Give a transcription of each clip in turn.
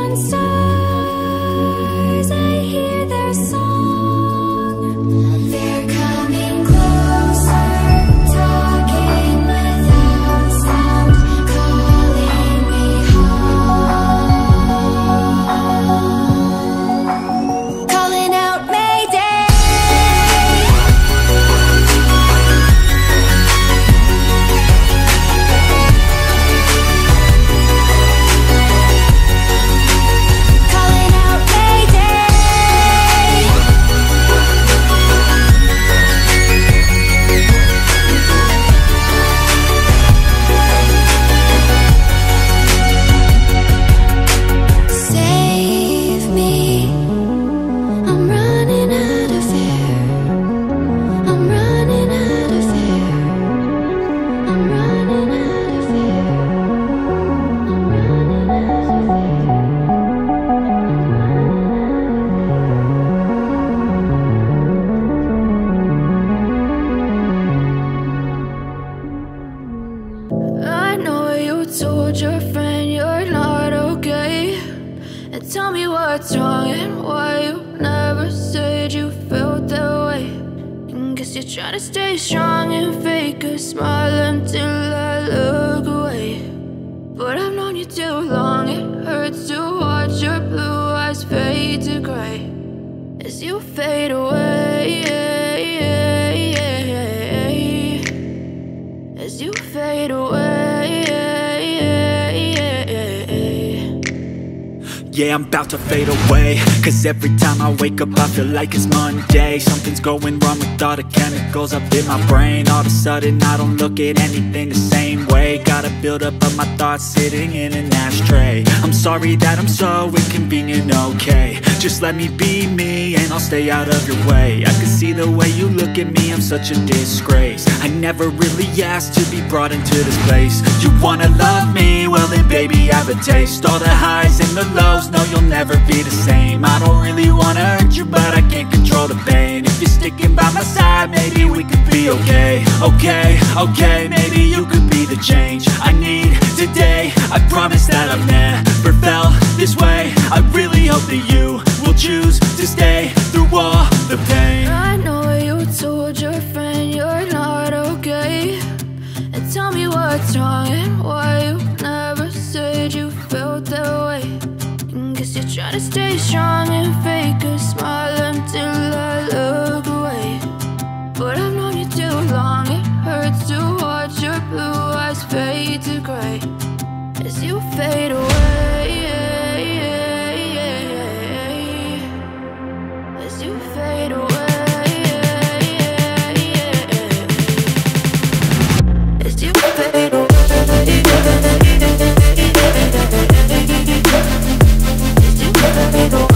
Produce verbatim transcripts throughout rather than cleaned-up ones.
neon stars, I hear their song. They're coming closer, talking without sound, calling me home, calling out Mayday. Calling out Mayday. Save me, I'm running out of air. I'm running out of air. I'm running out of air. I'm running out of I know you told your friend you're not okay, and tell me what's wrong and why you never said you felt that way. And guess you're trying to stay strong and fake a smile until I look away. But I've known you too long, it hurts to watch your blue eyes fade to gray as you fade away, as you fade away. Yeah, I'm about to fade away, cause every time I wake up I feel like it's Monday. Something's going wrong with all the chemicals up in my brain. All of a sudden I don't look at anything the same way. Got a build up of my thoughts sitting in an ashtray. I'm sorry that I'm so inconvenient, okay. Just let me be me and I'll stay out of your way. I can see the way you look at me, I'm such a disgrace. I never really asked to be brought into this place. You wanna love me? Well then baby have a taste. All the highs and the lows, no you'll never be the same. I don't really wanna hurt you but I can't control the pain. If you're sticking by my side, maybe we could be okay. Okay, okay, maybe you could be the change I need today. I promise that I've never felt this way. I really hope that you will choose to stay through all the pain. I know you told your friend you're not okay, and tell me what's wrong and why you never said you felt that way. And guess you're trying to stay strong and fake a smile until I look away. But I've known you too long, it hurts to watch your blue eyes fade to gray as you fade away, as you fade away. As you fade away, as you fade away.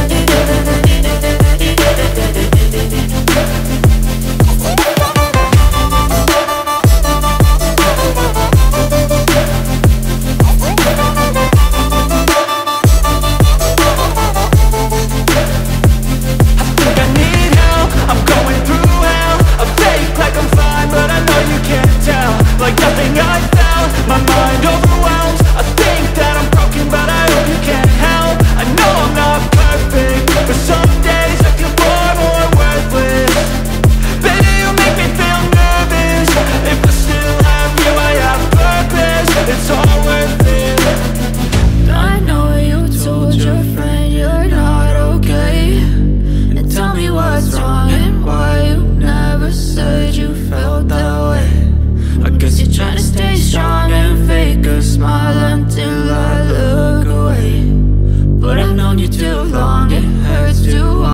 Like nothing I found, my mind overwhelms. I think that I'm broken, but I hope you can't help. I know I'm not perfect, but some days I feel far more worthless. Baby, you make me feel nervous. If I still have you, I have purpose. It's all worth it. I know you told your friend you're not okay, and tell me what's wrong and why you never said you felt that way. I guess you're trying to stay strong and fake a smile until I look away. But I've known you too long, it